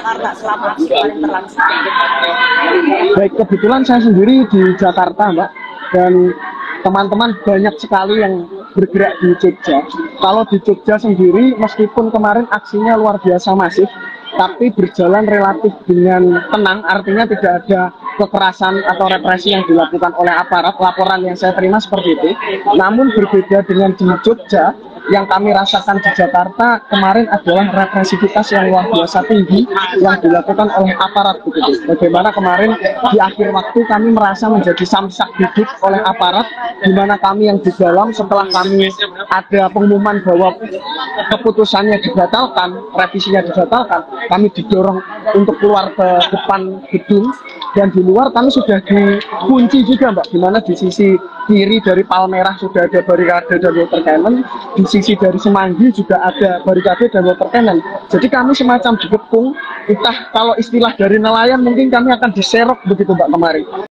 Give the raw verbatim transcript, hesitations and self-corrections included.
Jakarta selama aksi kemarin berlangsung? Baik, kebetulan saya sendiri di Jakarta, Mbak, dan teman-teman banyak sekali yang bergerak di Jogja. Kalau di Jogja sendiri, meskipun kemarin aksinya luar biasa masif, tapi berjalan relatif dengan tenang, artinya tidak ada kekerasan atau represi yang dilakukan oleh aparat. Laporan yang saya terima seperti itu. Namun berbeda dengan di Jogja, yang kami rasakan di Jakarta kemarin adalah represivitas yang luar biasa tinggi yang dilakukan oleh aparat begitu. Bagaimana kemarin di akhir waktu kami merasa menjadi samsak hidup oleh aparat, di mana kami yang di dalam setelah kami ada pengumuman bahwa keputusannya dibatalkan, revisinya dibatalkan, kami didorong untuk keluar ke depan gedung, dan di luar kami sudah dikunci juga, Mbak, di mana di sisi kiri dari Palmerah sudah ada barikade dan water cannon, di sisi dari Semanggi juga ada barikade dan water cannon. Jadi kami semacam dikepung, entah kalau istilah dari nelayan mungkin kami akan diserok begitu, Mbak, kemarin.